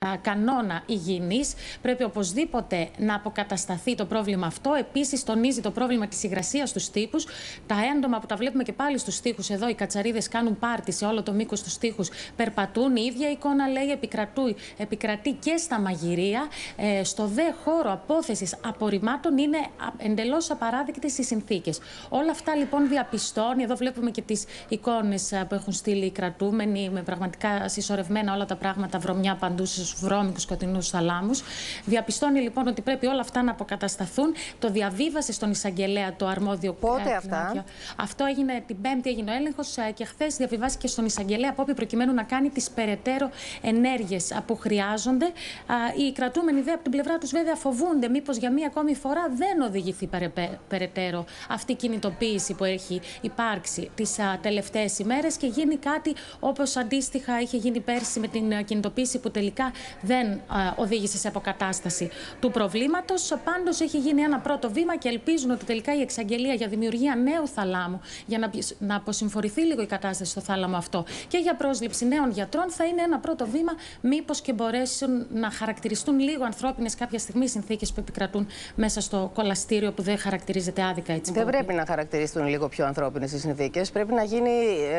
κανόνα υγιεινής, πρέπει οπωσδήποτε να αποκατασταθεί το πρόβλημα αυτό. Επίσης, τονίζει το πρόβλημα της υγρασίας στους τοίχους. Τα έντομα που τα βλέπουμε και πάλι στους τοίχους, εδώ οι κατσαρίδες κάνουν πάρτι σε όλο το μήκος τους τοίχους, περπατούν. Η ίδια εικόνα, λέει, επικρατεί και στα μαγειρία. Στο δε χώρο απόθεσης απορριμμάτων είναι εντελώς απαράδεκτες οι συνθήκες. Όλα αυτά λοιπόν διαπιστώνει. Εδώ βλέπουμε και τις εικόνες που έχουν στείλει οι κρατούμενοι, με πραγματικά συσσωρευμένα όλα τα πράγματα, βρωμιά παντού στους βρώμικους σκοτεινούς θαλάμους. Διαπιστώνει λοιπόν ότι πρέπει όλα αυτά να αποκατασταθούν. Το διαβίβασε στον εισαγγελέα το αρμόδιο. Πότε αυτά? Αυτό έγινε την Πέμπτη, έγινε ο έλεγχος και χθες διαβιβάστηκε στον εισαγγελέα Απόπη προκειμένου να κάνει τις περαιτέρω ενέργειες που χρειάζονται. Οι κρατούμενοι δε από την πλευρά τους βέβαια φοβούνται μήπως για μία ακόμη φορά δεν οδηγηθεί περαιτέρω αυτή η κινητοποίηση που έχει υπάρξει τις τελευταίες ημέρες και γίνει κάτι όπως αντίστοιχα είχε γίνει πέρσι με την κινητοποίηση που τελικά δεν οδήγησε σε αποκατάσταση του προβλήματος. Πάντως έχει γίνει ένα πρώτο βήμα και ελπίζουν ότι τελικά η εξαγγελία για δημιουργία νέου θαλάμου, για να αποσυμφορηθεί λίγο η κατάσταση στο θάλαμο αυτό και για πρόσληψη νέων γιατρών, θα είναι ένα πρώτο βήμα, μήπως και μπορέσουν να χαρακτηριστούν λίγο ανθρώπινες κάποια στιγμή συνθήκες που επικρατούν μέσα στο κολαστήριο που δεν χαρακτηρίζεται άδικα, έτσι. Δεν πρέπει να χαρακτηριστούν λίγο πιο ανθρώπινες οι συνθήκες. Πρέπει να γίνει.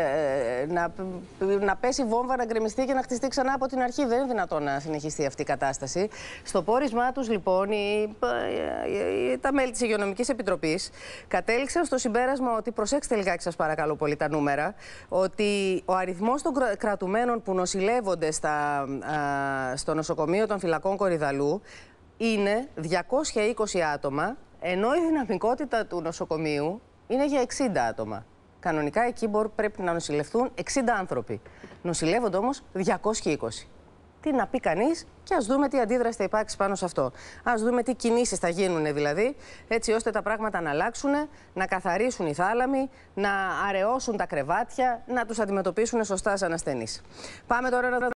Να πέσει βόμβα, να γκρεμιστεί και να χτιστεί ξανά από την αρχή. Δεν είναι δυνατόν να συνεχιστεί αυτή η κατάσταση. Στο πόρισμά τους, λοιπόν, τα μέλη της Υγειονομικής Επιτροπής κατέληξαν στο συμπέρασμα ότι, προσέξτε λιγάκι σας παρακαλώ πολύ τα νούμερα, ότι ο αριθμός των κρατουμένων που νοσηλεύονται στο νοσοκομείο των Φυλακών Κορυδαλλού είναι 220 άτομα, ενώ η δυναμικότητα του νοσοκομείου είναι για 60 άτομα. Κανονικά εκεί πρέπει να νοσηλευτούν 60 άνθρωποι. Νοσηλεύονται όμως 220. Τι να πει κανείς και ας δούμε τι αντίδραση θα υπάρξει πάνω σε αυτό. Ας δούμε τι κινήσεις θα γίνουν δηλαδή, έτσι ώστε τα πράγματα να αλλάξουν, να καθαρίσουν οι θάλαμοι, να αραιώσουν τα κρεβάτια, να τους αντιμετωπίσουν σωστά σαν ασθενείς. Πάμε τώρα να